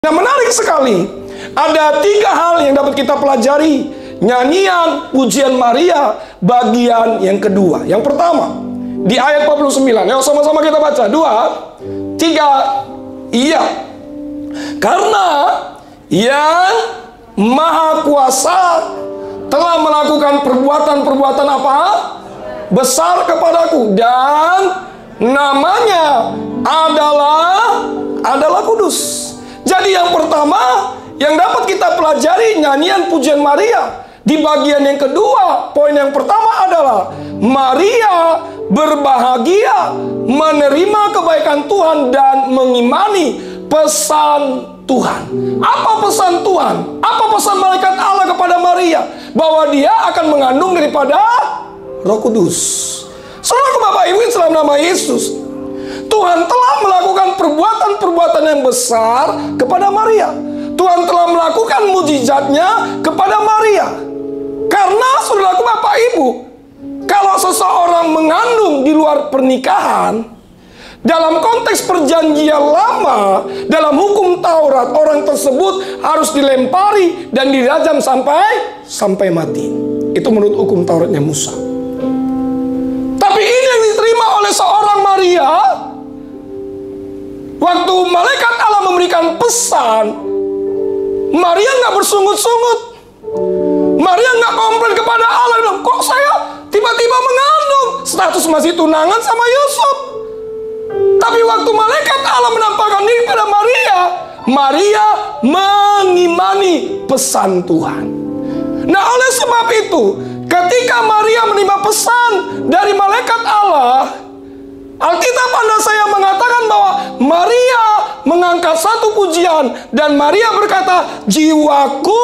Nah, menarik sekali. Ada 3 hal yang dapat kita pelajari. Nyanyian pujian Maria bagian yang kedua. Yang pertama, di ayat 49. Yuk sama-sama kita baca. 2, 3. Iya. Karena yang Maha Kuasa telah melakukan perbuatan-perbuatan apa? Besar kepadaku. Dan namanya adalah kudus. Jadi yang pertama yang dapat kita pelajari nyanyian pujian Maria. Di bagian yang kedua, poin yang pertama adalah Maria berbahagia menerima kebaikan Tuhan dan mengimani pesan Tuhan. Apa pesan Tuhan? Apa pesan malaikat Allah kepada Maria? Bahwa dia akan mengandung daripada Roh Kudus. Saudara Bapak Ibu dalam nama Yesus, Tuhan telah melakukan perbuatan-perbuatan yang besar kepada Maria. Tuhan telah melakukan mujizatnya kepada Maria. Karena saudaraku Bapak Ibu, kalau seseorang mengandung di luar pernikahan, dalam konteks perjanjian lama, dalam hukum Taurat, orang tersebut harus dilempari dan dirajam sampai mati. Itu menurut hukum Tauratnya Musa. Tapi ini yang diterima oleh seorang Maria. Waktu malaikat Allah memberikan pesan, Maria nggak bersungut-sungut. Maria nggak komplain kepada Allah, bilang, kok saya tiba-tiba mengandung, status masih tunangan sama Yusuf. Tapi waktu malaikat Allah menampakkan diri pada Maria, Maria mengimani pesan Tuhan. Nah, oleh sebab itu, ketika Maria menerima pesan dari malaikat Allah, Alkitab Anda saya mengatakan bahwa Maria mengangkat satu pujian dan Maria berkata, jiwaku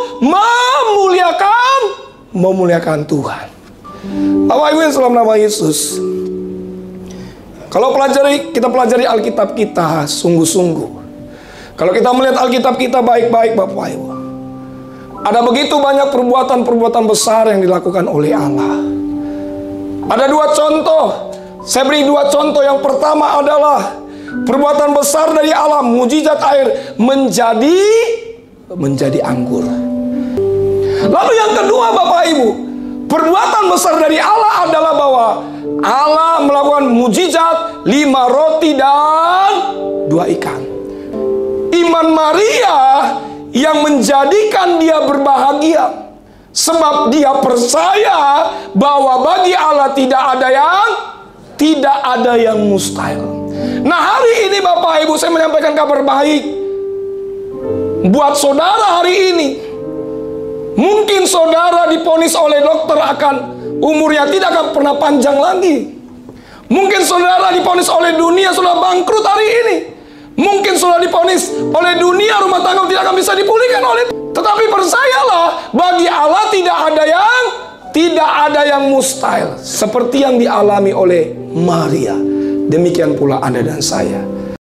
memuliakan Tuhan. Bapak Ibu dalam nama Yesus, kalau kita pelajari Alkitab kita sungguh-sungguh, kalau kita melihat Alkitab kita baik-baik Bapak Ibu, ada begitu banyak perbuatan-perbuatan besar yang dilakukan oleh Allah. Ada 2 contoh. Saya beri 2 contoh. Yang pertama adalah perbuatan besar dari Allah, mujizat air menjadi anggur. Lalu yang kedua Bapak Ibu, perbuatan besar dari Allah adalah bahwa Allah melakukan mujizat 5 roti dan 2 ikan. Iman Maria yang menjadikan dia berbahagia, sebab dia percaya bahwa bagi Allah tidak ada yang mustahil. Nah, hari ini Bapak Ibu saya menyampaikan kabar baik buat saudara hari ini. Mungkin saudara divonis oleh dokter akan umurnya tidak akan pernah panjang lagi. Mungkin saudara divonis oleh dunia sudah bangkrut hari ini. Mungkin sudah divonis oleh dunia rumah tangga tidak akan bisa dipulihkan oleh. Tetapi percayalah, bagi Allah tidak ada yang mustahil. Seperti yang dialami oleh Maria, demikian pula Anda dan saya.